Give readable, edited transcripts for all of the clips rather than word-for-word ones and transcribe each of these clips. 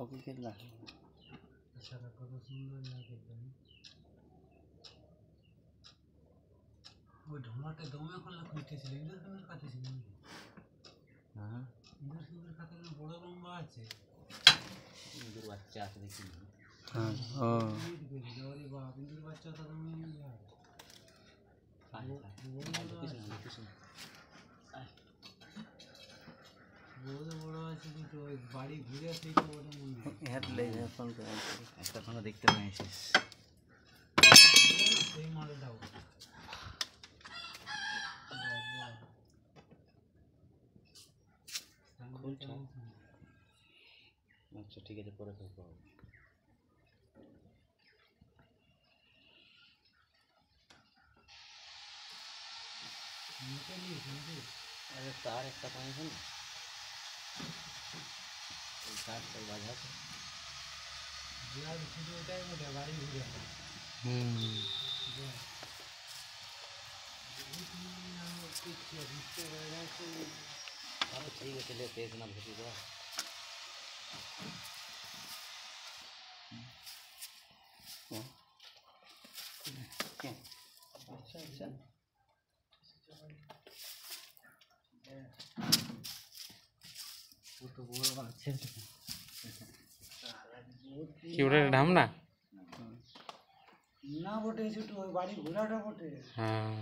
ওকে খেলনা সারা কত সুন্দর লাগে ওই ঢোমাটা দমে করলে খুঁজতেছিল ইন্দুর কেমন কাছে ছিল হ্যাঁ ইন্দুর কেমন কাছে বড় লম্বা আছে ইন্দুর বাচ্চা আছে দেখি হ্যাঁ ও ওরে বাপ ইন্দুর বাচ্চা তো তুমি ইয়ার বড় আছে কিন্তু ওই বাড়ি ঘুরে সেইটা ওটা মনে হয় হেডলে ফোন করে একটা ফোন দেখতে পাইছিস সেই মালে দাও আচ্ছা ঠিক আছে পরে ফেলবো अरे तार एक पानी है ना तार से बाजा से यार सीधे उठाए मुझे गाड़ी घूरे ठीक है चलिए तेज ना भूसी दो अच्छा अच्छा কি ওটা ধাম না না বটে ছোট ওই বাড়ি ঘোরাটা বটে হ্যাঁ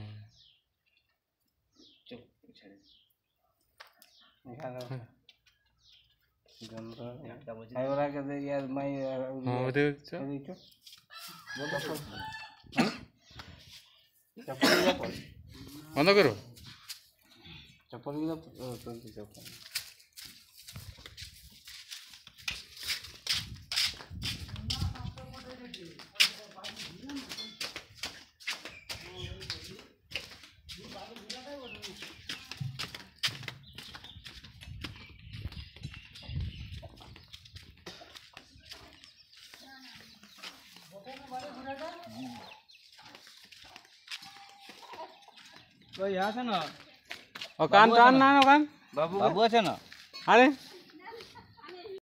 চল ছেড়ে এখানে জন্দ্র একটা বুঝি আই ওরা কে ইয়ার মাই ওদের দেখছো বলো বন্ধ করো चप्पल भी तो चप्पल तो यहाँ से ना ও কান টান না কান বাবু আছে না আরে